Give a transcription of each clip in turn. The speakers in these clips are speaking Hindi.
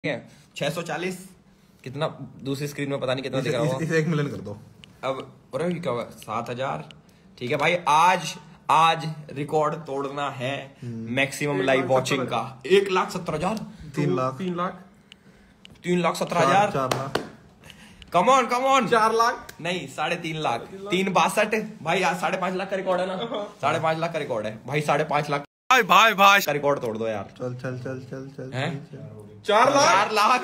640 कितना दूसरी स्क्रीन में पता नहीं कितना दिख रहा होगा। इसे 1 मिलियन कर दो अब। अरे क्या हुआ 7000। ठीक है भाई, आज रिकॉर्ड तोड़ना है मैक्सिमम लाइव वॉचिंग का। 1,70,000 3 लाख 3,17,000 4 लाख कम ऑन 4 लाख नहीं 3.5 लाख 3,62 भाई। आज 5.5 लाख का रिकॉर्ड है ना। 5.5 लाख का रिकॉर्ड है भाई। 5.5 लाख भाई का रिकॉर्ड तोड़ दो यार। चल 4 लाख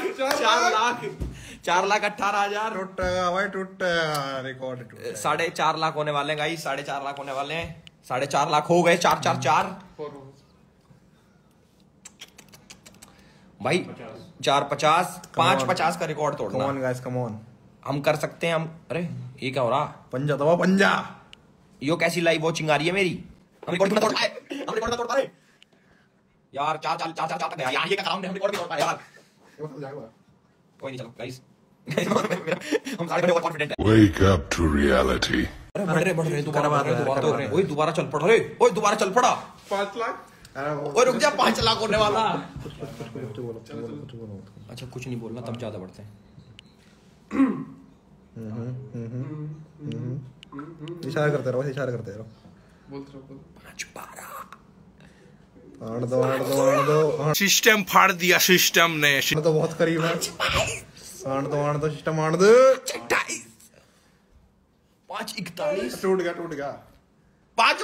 18,000 टूटेगा भाई, टूटेगा रिकॉर्ड टूटेगा। 4.5 लाख होने वाले हैं गाइस। 4.5 लाख होने वाले हैं। 4.5 लाख हो गए। 4 भाई 450 550 का रिकॉर्ड तोड़ना। Come on guys, come on. हम कर सकते हैं हम। अरे ये क्या हो रहा। पंजा दबा पंजा। यो कैसी लाइव वॉचिंग आ रही है मेरी। हम रिकॉर्ड तोड़ पाए। हम रिकॉर्ड तोड़ पाए यार। 4 तक गया यार। ये क्या काम है। हम रिकॉर्ड भी तोड़ पाए यार। कोई नहीं, चलो गाइस हम सारे बड़े और कॉन्फिडेंट हैं। Wake up to reality. अरे बढ़ रहे दोबारा ओए दोबारा चल पड़ा। अरे ओए दोबारा चल पड़ा। 5 लाख। ओए रुक जा, 5 लाख होने वाला। बोलो। अच्छा कुछ नहीं बोलना, तब ज्यादा बढ़ते हैं। इशारा करते रहो, इशारा करते रहो। 5 दो। सिस्टम फाड़ दिया सिस्टम ने। तो बहुत करीब है। आण दो सिस्टम आण दो। 28 541 टूट गया 5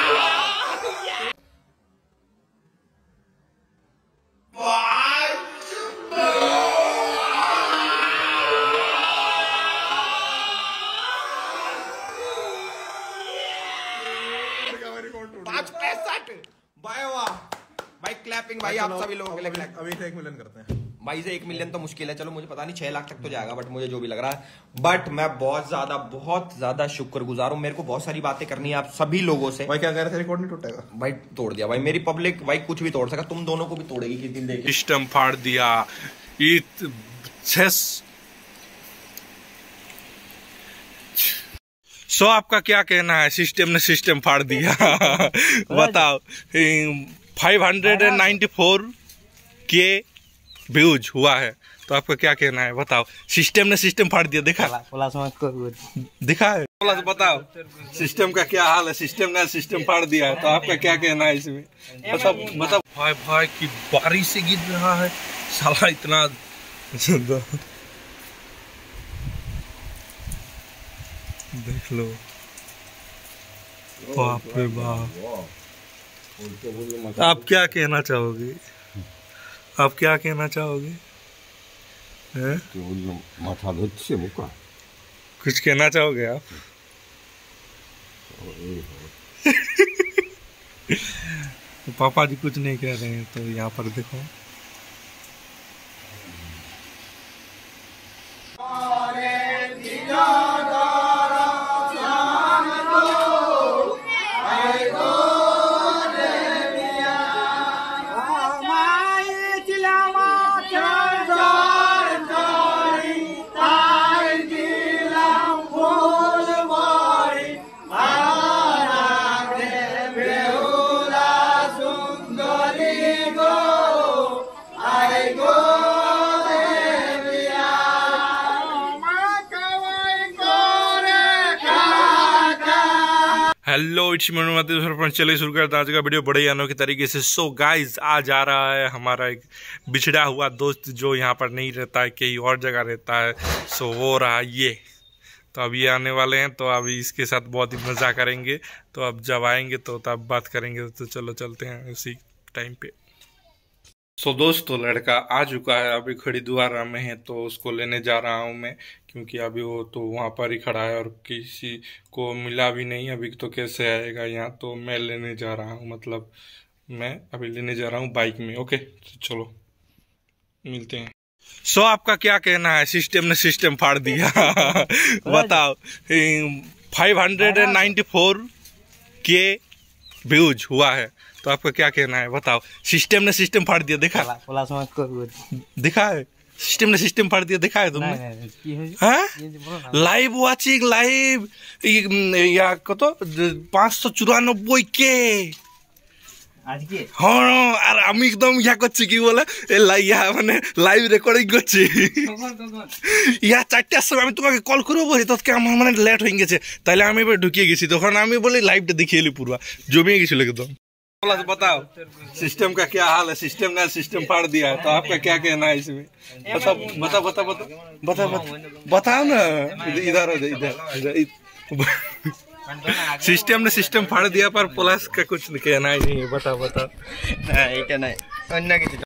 565 भाई। वाह भाई, क्लैपिंग भाई आप सभी लोगों के लिए। अभी से 1 मिलियन करते हैं भाई। से 1 मिलियन तो मुश्किल है। चलो मुझे पता नहीं 6 लाख तक तो जाएगा, बट मुझे जो भी लग रहा है। बट मैं बहुत ज्यादा शुक्रगुजार हूँ। मेरे को बहुत सारी बातें करनी है आप सभी लोगों से। भाई क्या कह रहे थे, रिकॉर्ड नहीं टूटेगा भाई तोड़ दिया भाई। मेरी पब्लिक भाई कुछ भी तोड़ सका। तुम दोनों को भी तोड़ेगी किस दिन देख। सिस्टम फाड़ दिया। सो आपका क्या कहना है। सिस्टम ने सिस्टम फाड़ दिया। बताओ। 594K व्यूज हुआ है, तो आपका क्या कहना है बताओ। सिस्टम ने सिस्टम फाड़ दिया। दिखा है। बताओ सिस्टम का क्या हाल है। सिस्टम ने सिस्टम फाड़ दिया है, तो आपका क्या कहना है इसमें। मतलब भाई की बारिश से गिर रहा है साला इतना। देख लो, बाप रे बाप। आप क्या कहना चाहोगे। कुछ कहना चाहोगे आप। पापा जी कुछ नहीं कह रहे हैं, तो यहाँ पर देखो। Hello it's sarpanch. चलिए शुरू करते हैं आज का वीडियो बड़े अनोखे तरीके से। सो गाइज आज आ रहा है हमारा एक बिछड़ा हुआ दोस्त, जो यहाँ पर नहीं रहता है, कहीं और जगह रहता है। सो वो रहा ये। तो अब ये आने वाले हैं, तो अभी इसके साथ बहुत ही मज़ा करेंगे। तो अब जब आएंगे तो तब बात करेंगे। तो चलो चलते हैं उसी टाइम पे। सो दोस्तों लड़का आ चुका है, अभी खड़ीद्वार में है, तो उसको लेने जा रहा हूँ मैं। क्योंकि अभी वो तो वहाँ पर ही खड़ा है और किसी को मिला भी नहीं अभी, तो कैसे आएगा यहाँ। तो मैं लेने जा रहा हूँ, मतलब मैं अभी लेने जा रहा हूँ बाइक में। ओके तो चलो मिलते हैं। सो आपका क्या कहना है। सिस्टम ने सिस्टम फाड़ दिया। बताओ। 594K व्यूज हुआ है, तो आपका क्या कहना है बताओ। सिस्टम ने सिस्टम फाड़ दिया। दिखा है। सिस्टम ने सिस्टम फाड़ दिया। दिखा है तुमने। लाइव वॉचिंग लाइव या कत 594K আজকে হ্যাঁ আর আমি একদম ইয়া করছি কি বলে ইয়া মানে লাইভ রেকর্ডিং করছি ইয়া 4টার সময় আমি তোমাকে কল করবো বলি তৎকে আমার মানে লেট হয়ে গেছে তাহলে আমি এবার ঢুকিয়ে গেছি তখন আমি বলি লাইভটা দেখিয়ে এলি পুরো জমিয়ে গেছিল एकदम बताओ सिस्टम का क्या हाल है सिस्टम ने सिस्टम फाड़ दिया है तो आपका क्या कहना है इसमें बताओ ना इधर सिस्टम ने सिस्टम फाड़ दिया पर प्लस का कुछ कहना ही नहीं है बताओ না এটা নাই অন্য কিছু